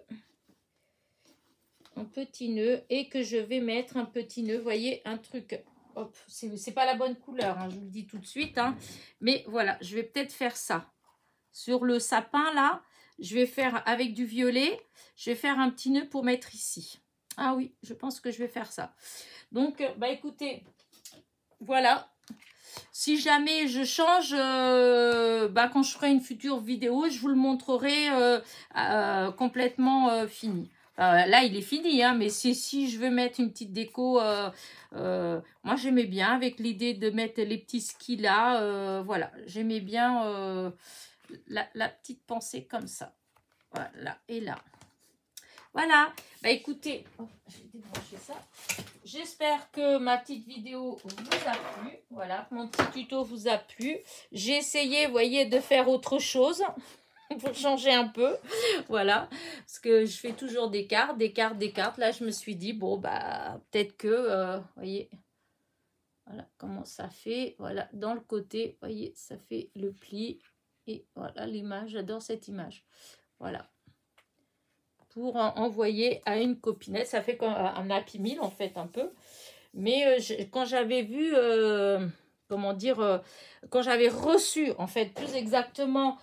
Speaker 1: Un petit nœud. Et que je vais mettre un petit nœud. Vous voyez, un truc. Hop, c'est pas la bonne couleur, hein, je vous le dis tout de suite. Hein. Mais voilà, je vais peut-être faire ça. Sur le sapin, là, je vais faire avec du violet. Je vais faire un petit nœud pour mettre ici. Ah oui, je pense que je vais faire ça. Donc, bah écoutez, voilà. Si jamais je change, quand je ferai une future vidéo, je vous le montrerai complètement fini. Là, il est fini, hein, mais si je veux mettre une petite déco, moi j'aimais bien avec l'idée de mettre les petits skis là. Voilà, j'aimais bien la petite pensée comme ça. Voilà, et là. Voilà, bah écoutez, je vais débrancher ça. J'espère que ma petite vidéo vous a plu. Voilà, mon petit tuto vous a plu. J'ai essayé, vous voyez, de faire autre chose pour changer un peu. Voilà, parce que je fais toujours des cartes, des cartes, des cartes. Là, je me suis dit, bon, bah, peut-être que, vous voyez, voilà comment ça fait. Voilà, dans le côté, vous voyez, ça fait le pli. Et voilà l'image, j'adore cette image. Voilà. Pour envoyer à une copinette. Ça fait comme un Happy Meal en fait un peu. Mais quand j'avais vu, comment dire, quand j'avais reçu en fait plus exactement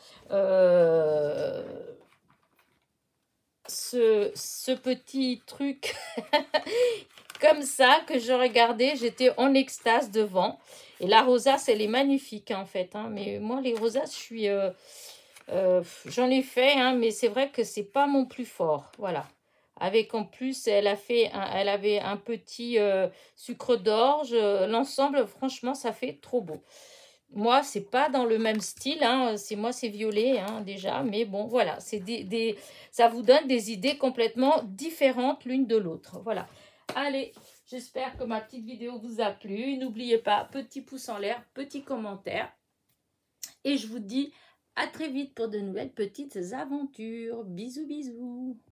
Speaker 1: ce petit truc comme ça que je regardais, j'étais en extase devant. Et la rosace, elle est magnifique en fait. Hein. Mais moi les rosaces, je suis... j'en ai fait, hein, mais c'est vrai que c'est pas mon plus fort. Voilà. Avec en plus, elle avait un petit sucre d'orge. L'ensemble, franchement, ça fait trop beau. Moi, c'est pas dans le même style. Hein, c'est violet hein, déjà. Mais bon, voilà. Ça vous donne des idées complètement différentes l'une de l'autre. Voilà. Allez, j'espère que ma petite vidéo vous a plu. N'oubliez pas, petit pouce en l'air, petit commentaire. Et je vous dis à très vite pour de nouvelles petites aventures. Bisous, bisous.